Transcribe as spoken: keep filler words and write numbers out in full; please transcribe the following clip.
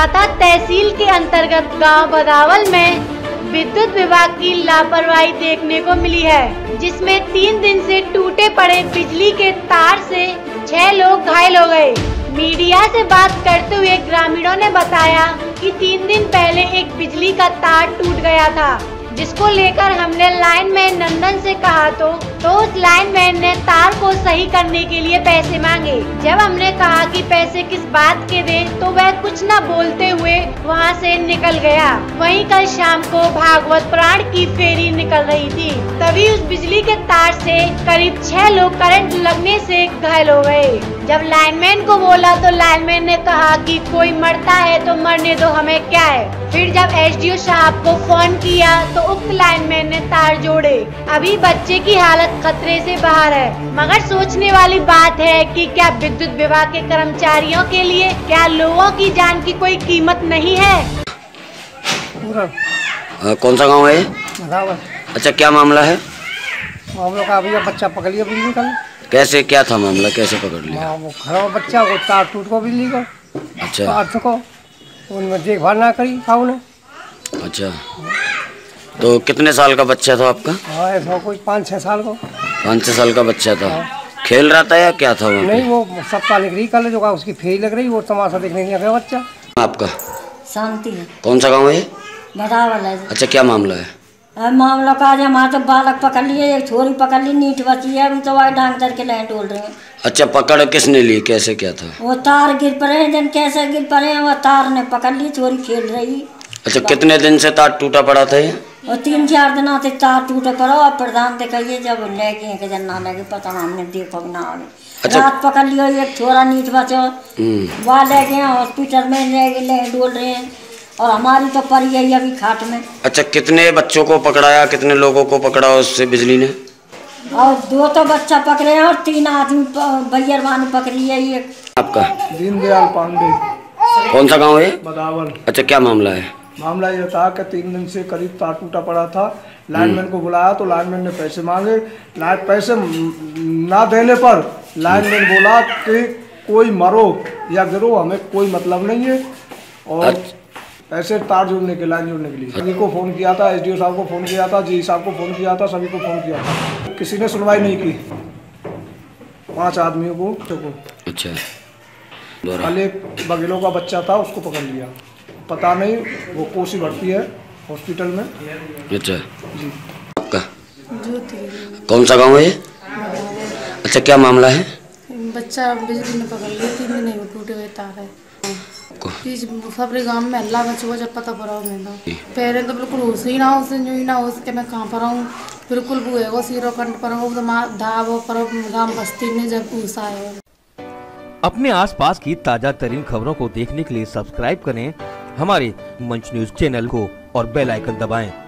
दाता तहसील के अंतर्गत गांव बदावल में विद्युत विभाग की लापरवाही देखने को मिली है, जिसमें तीन दिन से टूटे पड़े बिजली के तार से छह लोग घायल हो गए। मीडिया से बात करते हुए ग्रामीणों ने बताया कि तीन दिन पहले एक बिजली का तार टूट गया था, जिसको लेकर हमने लाइनमैन नंदन से कहा तो तो उस लाइनमैन ने तार को सही करने के लिए पैसे मांगे। जब हमने कहा कि पैसे किस बात के दें, तो वह कुछ न बोलते हुए वहां से निकल गया। वहीं कल शाम को भागवत पुराण की फेरी निकल रही थी, तभी उस बिजली के तार से करीब छह लोग करंट लगने से घायल हो गए। जब लाइनमैन को बोला तो लाइनमैन ने कहा कि कोई मरता है तो मरने दो, हमें क्या है। फिर जब एसडीओ साहब को फोन किया तो उक्त लाइनमैन ने तार जोड़े। अभी बच्चे की हालत खतरे से बाहर है, मगर सोचने वाली बात है कि क्या विद्युत विभाग के कर्मचारियों के लिए क्या लोगों की जान की कोई कीमत नहीं है। आ, कौन सा गांव है? अच्छा, क्या मामला है? मामला का अभी बच्चा पकड़ लिया बिजली का। कैसे, क्या था मामला, कैसे पकड़ लिया? वो खड़ा हुआ बच्चा वो तार टूट को बिजली का। अच्छा, तार को उनमें देखभाल ना करी खाऊ ने। अच्छा, तो कितने साल का बच्चा था आपका? हाँ, ऐसा कोई पाँच छह साल को। पाँच छह साल का बच्चा था। खेल रहा था या क्या था वहाँ? नहीं, वो सप्ताह निकल रही कल, जो का उसकी फेरी लग रही, वो तमाशा देखने नहीं गया बच्चा। आपका शांति है। कौन सा गांव है? बदावल है। अच्छा, क्या मामला है? मामला का आज हमारे तो बालक पकड़ लिए, एक छोरी पकड़ ली, नीट बची है, अभी तो वही डॉक्टर के लाइन डोल रहे हैं। अच्छा, पकड़ किसने ली, कैसे क्या था? वो तार गिर पड़े, जन कैसे गिर पड़े, वो तार ने पकड़ ली, छोरी खेल रही। अच्छा, कितने दिन से तार टूटा पड़ा था ये? और तीन चार दिन से तार टूटे पड़ो। अब प्रधान दिखाइए जब लेके के जन ना लगे पता हमने देखो ना आगे। अच्छा, रात पकड़ लियो, एक छोरा नीच बचो, वहाँ ले गए हॉस्पिटल में, ले ले डोल रहे हैं, और हमारी तो पड़ी है अभी खाट में। अच्छा, कितने बच्चों को पकड़ाया, कितने लोगों को पकड़ा उससे बिजली ने? और दो तो बच्चा पकड़े हैं और तीन आदमी भैया वानी पकड़ी है। एक आपका दीनदयाल पांडे। कौन सा गांव है? बदावल। अच्छा, क्या मामला है? मामला ये था कि तीन दिन से करीब तार टूटा पड़ा था। लाइनमैन को बुलाया तो लाइनमैन ने पैसे मांगे। लाइन पैसे ना देने पर लाइनमैन बोला कि कोई मरो या गिरो, हमें कोई मतलब नहीं है, और पैसे तार जोड़ने के, लाइन जोड़ने के लिए सभी को फ़ोन किया था, एसडीओ साहब को फ़ोन किया था, जी साहब को फ़ोन किया था, सभी को फ़ोन किया था, किसी ने सुनवाई नहीं की। पांच आदमियों को को अच्छा, कल एक बगेलों का बच्चा था, उसको पकड़ लिया। पता नहीं, वो कोसी भर्ती है हॉस्पिटल में। अच्छा जी। आपका कौन सा गांव है? अच्छा, क्या मामला है? बच्चा बिजली ने पकड़ लिया, तीन दिन में टूटे हुए तार है। सबरे गांव में हल्ला मच हुआ, जब पता पड़ा मैं पहले तो बिल्कुल होश ही ना हो, जो ही ना हो सके, मैं कहाँ पर हूँ, बिल्कुल बुए वो सीरो कंठ पर हूँ, धाव पर गांव बस्ती में जब घुसा है। अपने आसपास की ताजा तरीन खबरों को देखने के लिए सब्सक्राइब करें हमारे मंच न्यूज चैनल को और बेल आइकन दबाएं।